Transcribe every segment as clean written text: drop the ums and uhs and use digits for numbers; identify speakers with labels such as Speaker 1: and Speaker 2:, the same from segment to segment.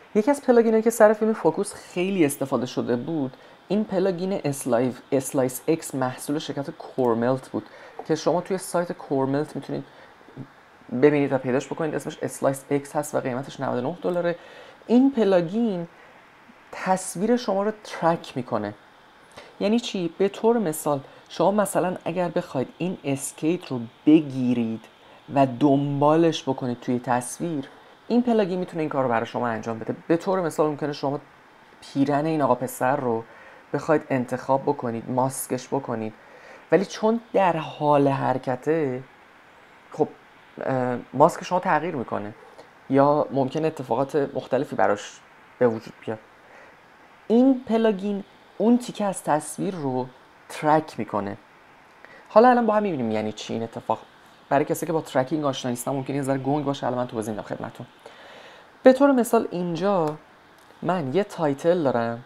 Speaker 1: یکی از پلاگینایی که سر فیلم فوکوس خیلی استفاده شده بود این پلاگین اسلایس اکس محصول شرکت کورملت بود که شما توی سایت کورملت میتونید ببینید و پیداش بکنید. اسمش اسلایس اکس هست و قیمتش $99. این پلاگین تصویر شما رو ترک میکنه. یعنی چی؟ به طور مثال شما مثلا اگر بخواید این اسکیت رو بگیرید و دنبالش بکنید توی تصویر، این پلاگین میتونه این کار رو برای شما انجام بده. به طور مثال ممکنه شما پیرن این آقا پسر رو بخواید انتخاب بکنید، ماسکش بکنید، ولی چون در حال حرکته خب ماسک شما تغییر میکنه یا ممکن اتفاقات مختلفی براش به وجود بیاد. این پلاگین اون تیکه از تصویر رو ترک میکنه. حالا الان با هم میبینیم یعنی چی این اتفاق. برای کسی که با ترکینگ آشنا نیستن ممکنه یه ذره گنگ باشه. الان من توضیح میدم خدمتتون. به طور مثال اینجا من یه تایتل دارم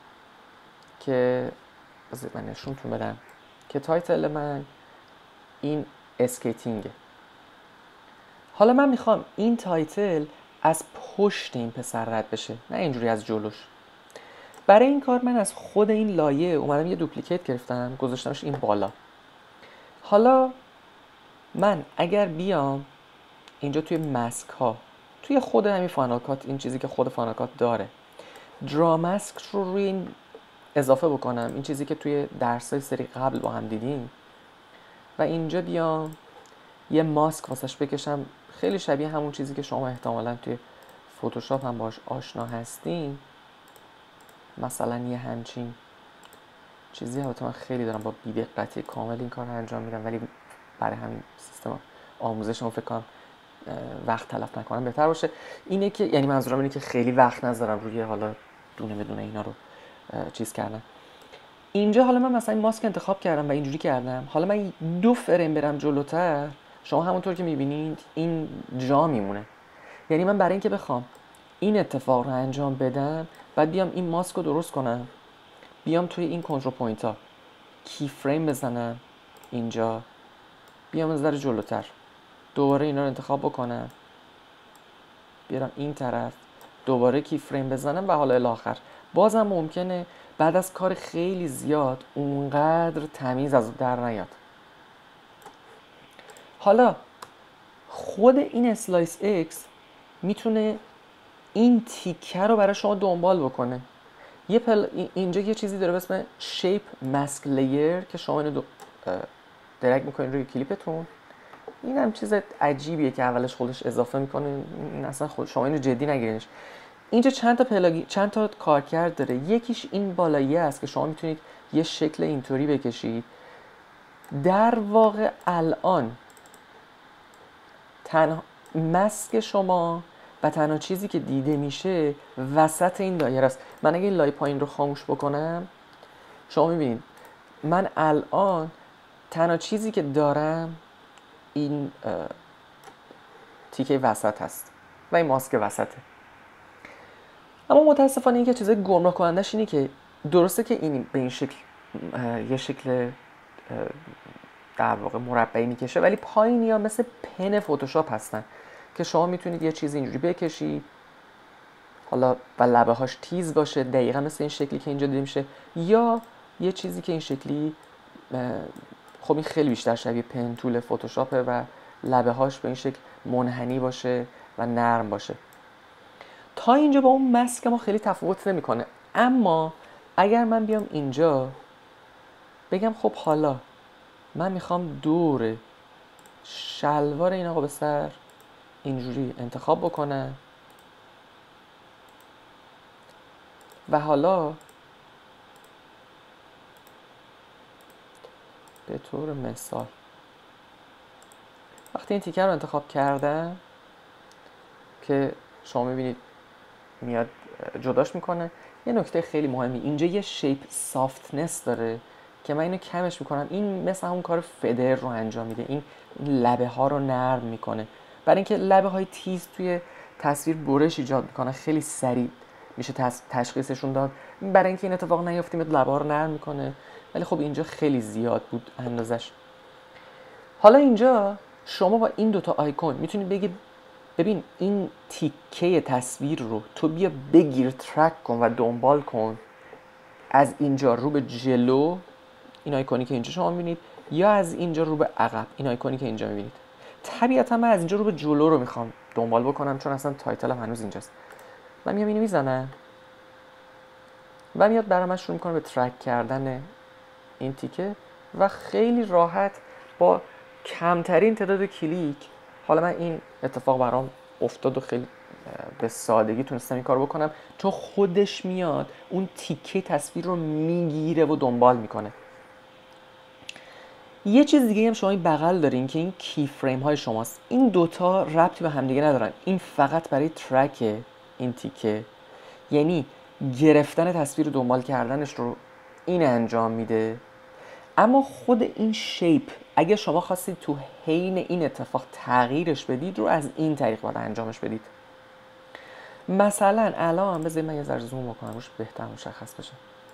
Speaker 1: که بذارید من نشونتون بدم که تایتل من این اسکیتینگه. حالا من میخوام این تایتل از پشت این پسر رد بشه، نه اینجوری از جلوش. برای این کار من از خود این لایه اومدم یه دوپلیکیت گرفتم گذاشتمش این بالا. حالا من اگر بیام اینجا توی مسک ها، توی خود همین فاینال کات، این چیزی که خود فاینال کات داره، درا مسک رو روی این اضافه بکنم، این چیزی که توی درسای سری قبل با هم دیدیم، و اینجا بیام یه ماسک واسش بکشم خیلی شبیه همون چیزی که شما احتمالاً توی فتوشاپ هم باش آشنا هستین، مثلا یه همچین چیزی. البته من خیلی دارم با بی‌دقتی کامل این کار رو انجام میدم، ولی برای همین سیستم آموزشم فکر کنم وقت تلف نکنم بهتر باشه. اینه که یعنی منظورم اینه که خیلی وقت نذارم روی حالا دونه بدونه اینا رو چیز کردم. اینجا حالا من مثلا این ماسک انتخاب کردم و اینجوری کردم. حالا من 2 فریم برم جلوتر، شما همونطور که میبینید این جا میمونه. یعنی من برای اینکه بخوام این اتفاق رو انجام بدم بعد بیام این ماسک رو درست کنم، بیام توی این کنترل پوینت ها کی فریم بزنم، اینجا بیام از در جلوتر، دوباره اینا رو انتخاب بکنم، بیارم این طرف، دوباره کی فریم بزنم و حالا الاخر بازم ممکنه بعد از کار خیلی زیاد اونقدر تمیز از در نیاد. حالا خود این اسلایس اکس میتونه این تیکه رو برای شما دنبال بکنه. اینجا یه چیزی داره به اسم شیپ ماسک لیر که شما اینو درگ میکنین روی کلیپتون. این هم چیز عجیبیه که اولش خودش اضافه میکنه، این اصلا خود شما اینو جدی نگیرینش. اینجا چند تا کارکرد داره. یکیش این بالاییه است که شما میتونید یه شکل اینطوری بکشید. در واقع الان تنها ماسک شما و تنها چیزی که دیده میشه وسط این دایره است. من اگه این لایه پایین رو خاموش بکنم شما میبینید من الان تنها چیزی که دارم این تیکه وسط هست و این ماسک وسطه. اما متاسفانه این که چیز گمراه کنندش اینه که درسته که این به این شکل یه شکل در واقع مربعی میکشه، ولی پایینی ها مثل پن فتوشاپ هستن که شما میتونید یه چیز اینجوری بکشید حالا و لبه هاش تیز باشه دقیقا مثل این شکلی که اینجا دیده میشه، یا یه چیزی که این شکلی، خب این خیلی بیشتر شبیه پن تول فتوشاپه و لبه هاش به این شکل منحنی باشه و نرم باشه. تا اینجا با اون ماسک ما خیلی تفاوت نمیکنه. اما اگر من بیام اینجا بگم خب حالا من میخوام دور شلوار این آقا به سر اینجوری انتخاب بکنم و حالا به طور مثال وقتی این تیکر رو انتخاب کردم که شما میبینید میاد جداش میکنه، یه نکته خیلی مهمی اینجا یه شیپ سافتنس داره که من اینو کمش میکنم. این مثل همون کار فدر رو انجام میده، این لبه ها رو نرم میکنه برای اینکه لبه های تیز توی تصویر برش ایجاد میکنه، خیلی سریع میشه تشخیصشون داد. برای اینکه این اتفاق نیفته میاد لبه ها رو نرم میکنه، ولی خب اینجا خیلی زیاد بود اندازش. حالا اینجا شما با این دوتا آیکون میتونید ببین این تیکه تصویر رو تو بیا بگیر، ترک کن و دنبال کن از اینجا رو به جلو، این آیکونی که اینجا شما میبینید، یا از اینجا رو به عقب، این آیکونی که اینجا میبینید. طبیعتا من از اینجا رو به جلو رو میخوام دنبال بکنم چون اصلا تایتلم هنوز اینجاست. من میام اینو میزنم و میاد برای من شروع میکنه به ترک کردن این تیکه و خیلی راحت با کمترین تعداد کلیک، حالا من این اتفاق برام افتاد و خیلی به سادگی تونستم این کار بکنم چون خودش میاد اون تیکه تصویر رو میگیره و دنبال میکنه. یه چیز دیگه هم شما این بغل دارین که این کی فریم های شماست. این دوتا ربطی به همدیگه ندارن، این فقط برای ترک این تیکه، یعنی گرفتن تصویر رو دنبال کردنش رو این انجام میده. اما خود این شیپ اگه شما خواستید تو حین این اتفاق تغییرش بدید رو از این طریق باید انجامش بدید. مثلا الان بذارید من یه ذره زوم بکنم روش بهتر مشخص بشه.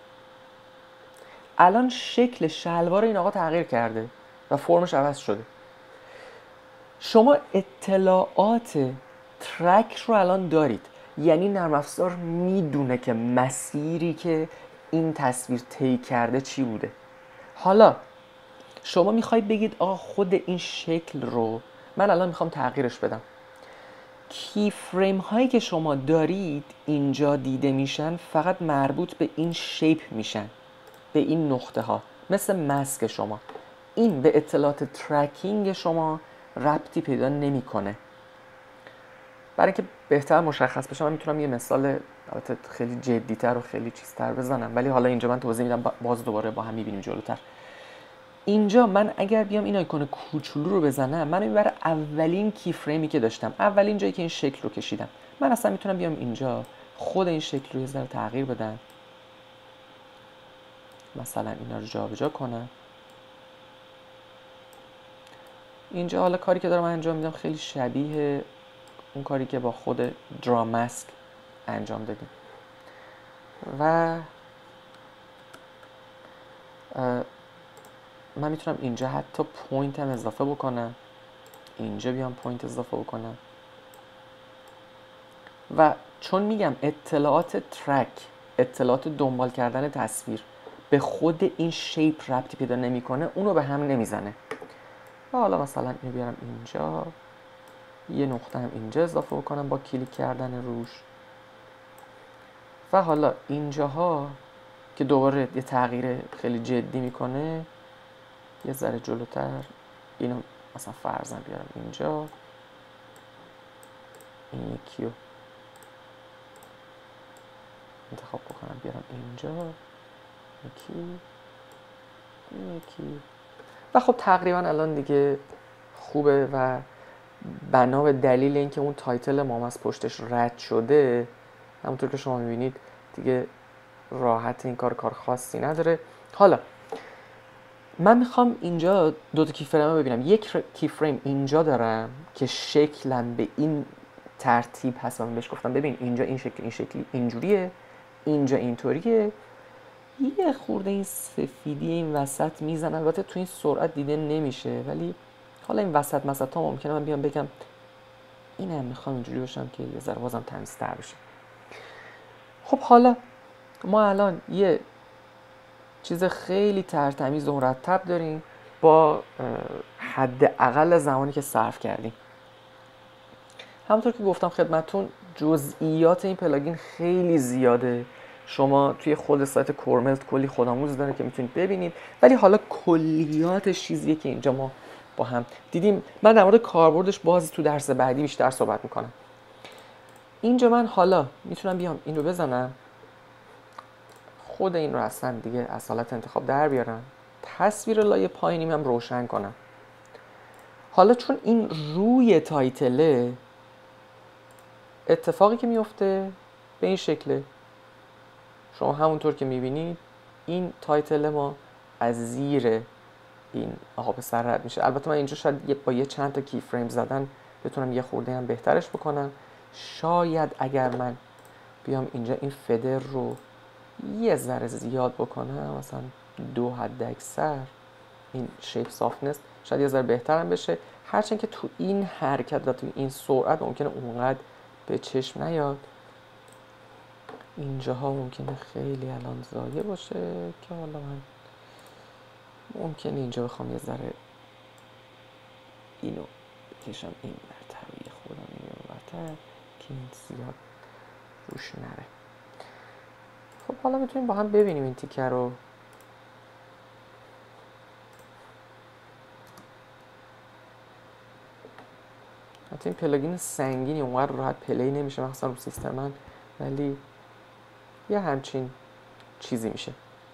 Speaker 1: الان شکل شلوار این آقا تغییر کرده و فرمش عوض شده. شما اطلاعات ترک رو الان دارید، یعنی نرم افزار میدونه که مسیری که این تصویر طی کرده چی بوده. حالا شما میخواید بگید آقا خود این شکل رو من الان میخوام تغییرش بدم. کی فریم هایی که شما دارید اینجا دیده میشن فقط مربوط به این شیپ میشن، به این نقطه ها، مثل مسک شما. این به اطلاعات ترکینگ شما ربطی پیدا نمیکنه. برای اینکه بهتر مشخص بشه من میتونم یه مثال البته خیلی جدی‌تر و خیلی چیزتر بزنم، ولی حالا اینجا من توضیح میدم، باز دوباره با هم میبینیم جلوتر. اینجا من اگر بیام این آیکون کوچولو رو بزنم منو میبره اولین کی فریمی که داشتم، اولین جایی که این شکل رو کشیدم. من اصلا میتونم بیام اینجا خود این شکل رو یه ذره تغییر بدم، مثلا اینا رو جابجا کنم. اینجا حالا کاری که دارم انجام میدم خیلی شبیه اون کاری که با خود دراماسک انجام دادیم و من میتونم اینجا حتی پوینت هم اضافه بکنم، اینجا بیام پوینت اضافه بکنم و چون میگم اطلاعات ترک، اطلاعات دنبال کردن تصویر به خود این شیپ ربطی پیدا نمیکنه، اونو به هم نمیزنه. و حالا مثلا اینو بیارم اینجا، یه نقطه هم اینجا اضافه بکنم با کلیک کردن روش و حالا اینجاها که دوباره یه تغییر خیلی جدی میکنه یه ذره جلوتر اینو مثلا فرضاً بیارم اینجا، این یکی رو انتخاب بکنم بیارم اینجا، یکی و خب تقریبا الان دیگه خوبه و بنا به دلیل اینکه اون تایتل ما از پشتش رد شده همونطور که شما میبینید دیگه راحت، این کار خاصی نداره. حالا من میخوام اینجا دو تا کی فریم رو ببینم. یک کی فریم اینجا دارم که شکلم به این ترتیب هست و من بهش گفتم ببین اینجا این شکلی اینجوریه، اینجا اینطوریه، یه خورده این سفیدی این وسط میزنه، البته تو این سرعت دیده نمیشه ولی حالا این وسط ها ممکنه من بیام بگم اینم میخوام اینجوری باشم که یه ذره بازم تمیزتر بشه. خب حالا ما الان یه چیز خیلی ترتمیز و مرتب داریم با حداقل زمانی که صرف کردیم. همونطور که گفتم خدمتتون جزئیات این پلاگین خیلی زیاده، شما توی خود سایت کورملت کلی خودآموز داره که میتونید ببینید، ولی حالا کلیاتش چیزیه که اینجا ما با هم دیدیم. من در مورد کاربردش باز تو درس بعدی بیشتر صحبت میکنم. اینجا من حالا میتونم بیام این رو بزنم، خود این رو اصلا دیگه از حالت انتخاب در بیارم، تصویر لایه پایینیم هم روشن کنم. حالا چون این روی تایتله، اتفاقی که میفته به این شکله، شما همونطور که میبینید این تایتل ما از زیر این آقا به سر رد میشه. البته من اینجا شاید با یه چند تا کی فریم زدن بتونم یه خورده هم بهترش بکنم. شاید اگر من بیام اینجا این فدر رو یه ذره زیاد بکنم، مثلا 2 حد اکثر، این شیپ سافتنس شاید یه ذره بهتر هم بشه هرچند که تو این حرکت و تو این سرعت ممکنه اونقدر به چشم نیاد. اینجاها ممکنه خیلی الان زایه باشه که حالا من ممکنه اینجا بخوام یه ذره اینو بکشم این برتر و یه خودم این برتر که این زیاد روش نره. خب حالا میتونیم با هم ببینیم این تیکه رو. حتی این پلاگین سنگینی اونقدر راحت پلی نمیشه مخصوصا رو سیستم من، ولی یه همچین چیزی میشه.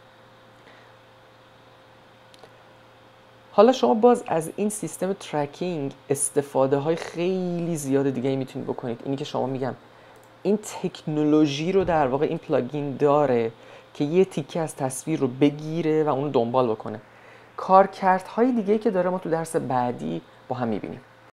Speaker 1: حالا شما باز از این سیستم ترکینگ استفاده های خیلی زیاد دیگه میتونید بکنید. اینی که شما میگم این تکنولوژی رو در واقع این پلاگین داره که یه تیکه از تصویر رو بگیره و اونو دنبال بکنه. کارکردهای دیگه که داره ما تو درس بعدی با هم میبینیم.